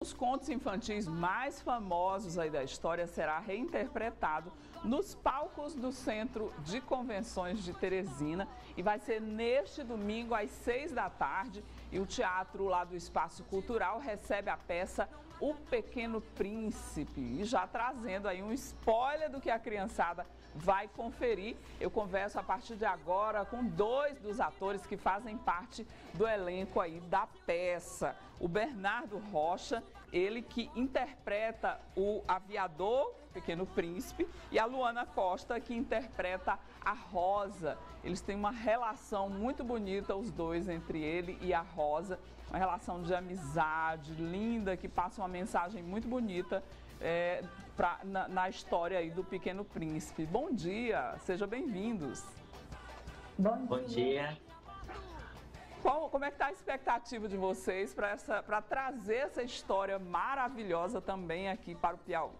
dos contos infantis mais famosos aí da história será reinterpretado nos palcos do Centro de Convenções de Teresina e vai ser neste domingo às 6 da tarde. E o teatro lá do Espaço Cultural recebe a peça O Pequeno Príncipe. E já trazendo aí um spoiler do que a criançada vai conferir, eu converso a partir de agora com dois dos atores que fazem parte do elenco aí da peça. O Bernardo Rocha, ele que interpreta o aviador Pequeno Príncipe, e a Luana Costa, que interpreta a Rosa. Eles têm uma relação muito bonita, os dois, entre ele e a Rosa, uma relação de linda, que passa uma mensagem muito bonita na história aí do Pequeno Príncipe. Bom dia, sejam bem-vindos. Bom dia. Como é que está a expectativa de vocês para trazer essa história maravilhosa também aqui para o Piauí?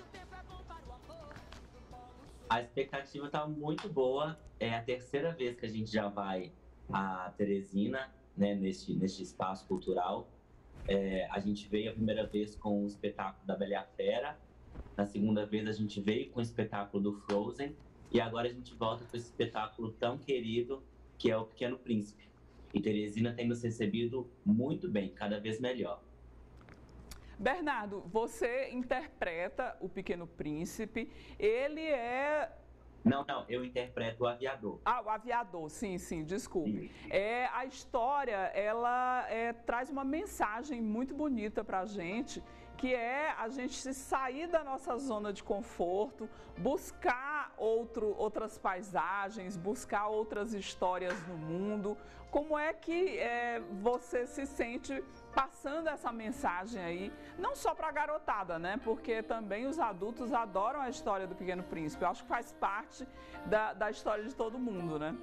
A expectativa está muito boa. É a terceira vez que a gente já vai a Teresina, né, neste espaço cultural. A gente veio a primeira vez com o espetáculo da Bela e a Fera. Na segunda vez a gente veio com o espetáculo do Frozen. E agora a gente volta com esse espetáculo tão querido, que é o Pequeno Príncipe. E Teresina tem nos recebido muito bem, cada vez melhor. Bernardo, você interpreta o Pequeno Príncipe, ele é... Não, eu interpreto o aviador. Ah, o aviador, sim, desculpe. A história, ela traz uma mensagem muito bonita pra gente, que é a gente se sair da nossa zona de conforto, buscar outras paisagens, buscar outras histórias no mundo. Como é que você se sente passando essa mensagem aí, não só para a garotada, né? Porque também os adultos adoram a história do Pequeno Príncipe. Eu acho que faz parte da história de todo mundo, né?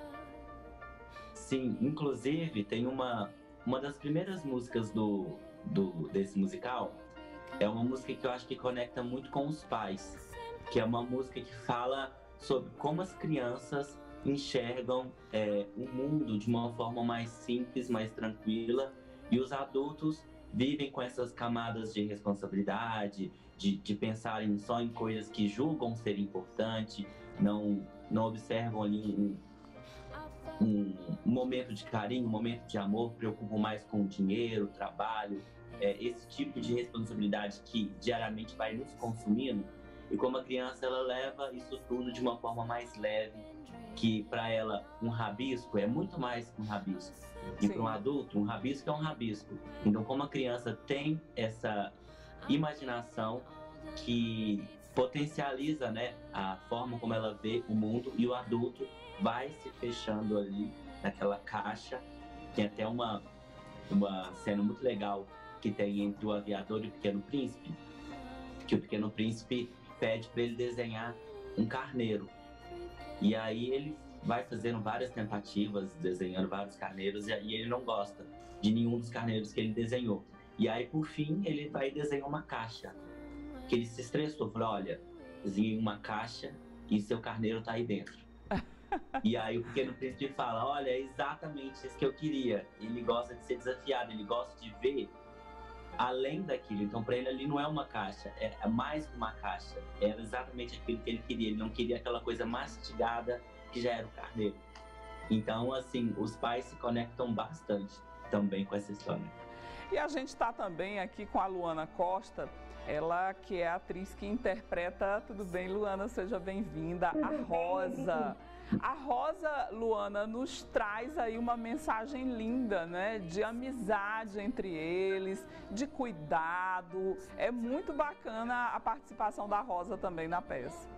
Sim, inclusive tem uma das primeiras músicas desse musical, é uma música que eu acho que conecta muito com os pais, que é uma música que fala sobre como as crianças enxergam o mundo de uma forma mais simples, mais tranquila, e os adultos vivem com essas camadas de responsabilidade, de pensarem só em coisas que julgam ser importante, não observam ali um momento de carinho, um momento de amor, preocupam mais com o dinheiro, o trabalho, esse tipo de responsabilidade que diariamente vai nos consumindo. E como a criança, ela leva isso tudo de uma forma mais leve, que para ela um rabisco é muito mais que um rabisco. E para um adulto, um rabisco é um rabisco. Então, como a criança tem essa imaginação que potencializa, né, a forma como ela vê o mundo, e o adulto vai se fechando ali naquela caixa. Tem até uma cena muito legal que tem entre o aviador e o Pequeno Príncipe, que o Pequeno Príncipe pede para ele desenhar um carneiro. E aí ele vai fazendo várias tentativas, desenhando vários carneiros, e ele não gosta de nenhum dos carneiros que ele desenhou. E aí, por fim, ele vai desenhar uma caixa, que ele se estressou, falou: olha, desenhei uma caixa e seu carneiro tá aí dentro. E aí o Pequeno Príncipe fala: olha, é exatamente isso que eu queria. Ele gosta de ser desafiado, ele gosta de ver além daquilo. Então, para ele ali não é uma caixa, é mais que uma caixa. Era exatamente aquilo que ele queria. Ele não queria aquela coisa mastigada que já era o carneiro. Então, assim, os pais se conectam bastante também com essa história. E a gente está também aqui com a Luana Costa, ela que é a atriz que interpreta, tudo bem, Luana, seja bem-vinda, a Rosa. A Rosa, Luana, nos traz aí uma mensagem linda, né? De amizade entre eles, de cuidado. É muito bacana a participação da Rosa também na peça.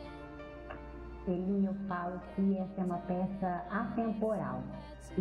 Eu falo que essa é uma peça atemporal. E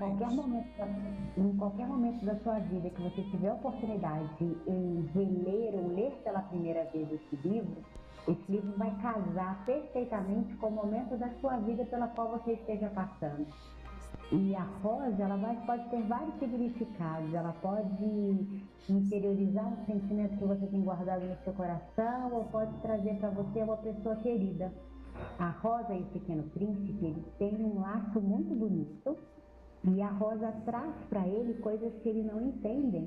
em qualquer momento da sua vida que você tiver a oportunidade em reler ou ler pela primeira vez esse livro vai casar perfeitamente com o momento da sua vida pela qual você esteja passando. E a Rosa, pode ter vários significados. Ela pode interiorizar um sentimento que você tem guardado no seu coração, ou pode trazer para você uma pessoa querida. A Rosa e o Pequeno Príncipe, eles têm um laço muito bonito, e a Rosa traz para ele coisas que ele não entende,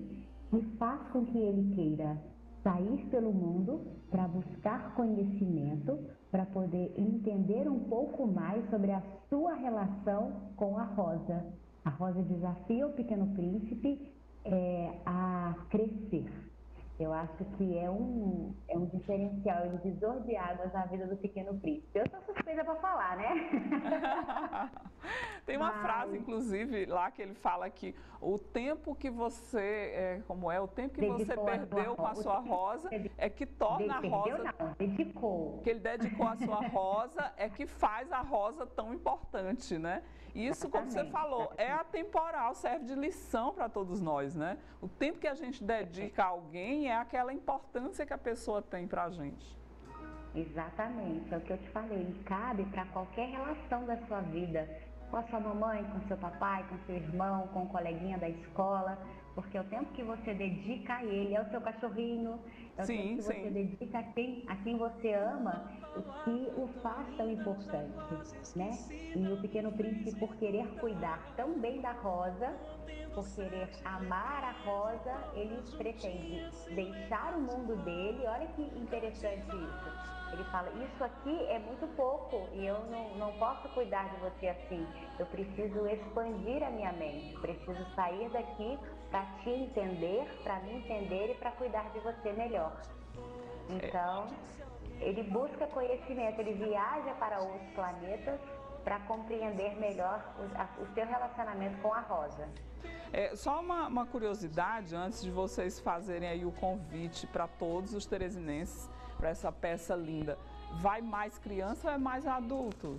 e faz com que ele queira sair pelo mundo para buscar conhecimento, para poder entender um pouco mais sobre a sua relação com a Rosa. A Rosa desafia o Pequeno Príncipe a crescer. Eu acho que é um diferencial, um divisor de águas na vida do Pequeno Príncipe. Eu sou suspeita para falar, né? Tem uma frase, inclusive, lá que ele fala que o tempo que você, o tempo que você perdeu com a sua rosa é que torna a rosa... Dedicou. Que ele dedicou a sua rosa é que faz a rosa tão importante, né? Isso, como você falou, é atemporal, serve de lição para todos nós, né? O tempo que a gente dedica a alguém é aquela importância que a pessoa tem para a gente. Exatamente, é o que eu te falei, cabe para qualquer relação da sua vida, com a sua mamãe, com seu papai, com seu irmão, com o coleguinha da escola, porque o tempo que você dedica a ele, é o seu cachorrinho, é o tempo que você dedica a quem você ama, o que o faz tão importante, né? E o Pequeno Príncipe, por querer cuidar tão bem da Rosa, por querer amar a Rosa, ele pretende deixar o mundo dele. Olha que interessante isso. Ele fala, isso aqui é muito pouco e eu não posso cuidar de você assim. Eu preciso expandir a minha mente, preciso sair daqui para te entender, para me entender e para cuidar de você melhor. Então, ele busca conhecimento, ele viaja para outros planetas para compreender melhor o seu relacionamento com a Rosa. Só uma curiosidade, antes de vocês fazerem aí o convite para todos os teresinenses, para essa peça linda, vai mais criança ou é mais adulto?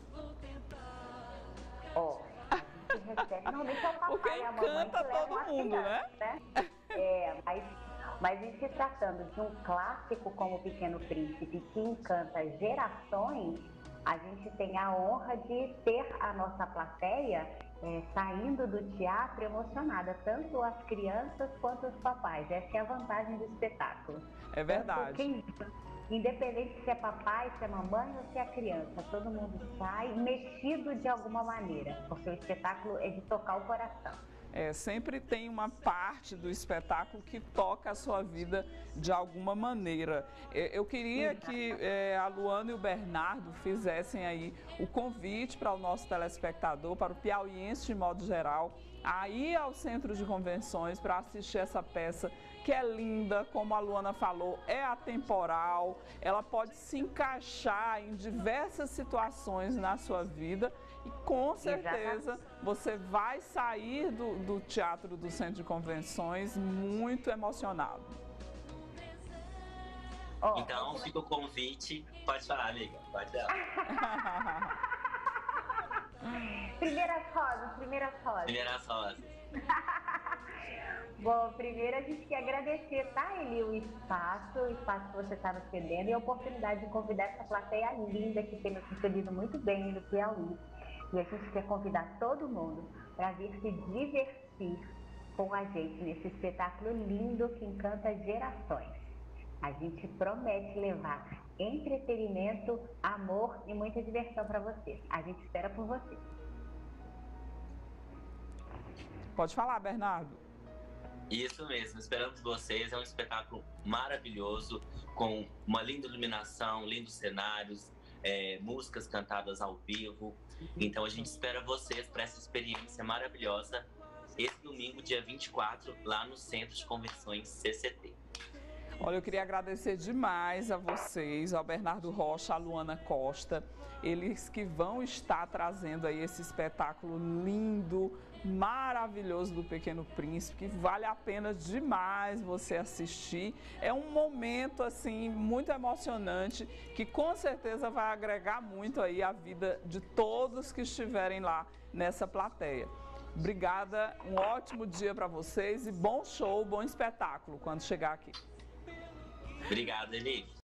A gente recebe, normalmente é o papai. Porque encanta todo mundo, criança, né? Mas em se tratando de um clássico como o Pequeno Príncipe, que encanta gerações, a gente tem a honra de ter a nossa plateia saindo do teatro emocionada, tanto as crianças quanto os papais. Essa é a vantagem do espetáculo. É verdade. Independente se é papai, se é mamãe ou se é criança, todo mundo sai mexido de alguma maneira, porque o espetáculo é de tocar o coração. Sempre tem uma parte do espetáculo que toca a sua vida de alguma maneira. Eu queria que a Luana e o Bernardo fizessem aí o convite para o nosso telespectador, para o piauiense de modo geral, a ir ao centro de convenções para assistir essa peça, que é linda, como a Luana falou, é atemporal, ela pode se encaixar em diversas situações na sua vida e com certeza você vai sair do teatro do centro de convenções muito emocionado. Então, fica o convite. Pode falar, amiga. Pode dar. Primeiras rosas. Bom, primeiro a gente quer agradecer, tá, Eli, o espaço que você está nos cedendo e a oportunidade de convidar essa plateia linda que tem nos recebido muito bem no Piauí. E a gente quer convidar todo mundo para vir se divertir com a gente nesse espetáculo lindo que encanta gerações. A gente promete levar entretenimento, amor e muita diversão para vocês. A gente espera por vocês. Pode falar, Bernardo. Isso mesmo, esperamos vocês. É um espetáculo maravilhoso, com uma linda iluminação, lindos cenários, músicas cantadas ao vivo. Então a gente espera vocês para essa experiência maravilhosa esse domingo, dia 24, lá no Centro de Convenções CCT. Olha, eu queria agradecer demais a vocês, ao Bernardo Rocha, a Luana Costa, eles que vão estar trazendo aí esse espetáculo lindo, maravilhoso do Pequeno Príncipe, que vale a pena demais você assistir. É um momento, assim, muito emocionante, que com certeza vai agregar muito aí a vida de todos que estiverem lá nessa plateia. Obrigada, um ótimo dia para vocês e bom show, bom espetáculo quando chegar aqui. Obrigado, Eli.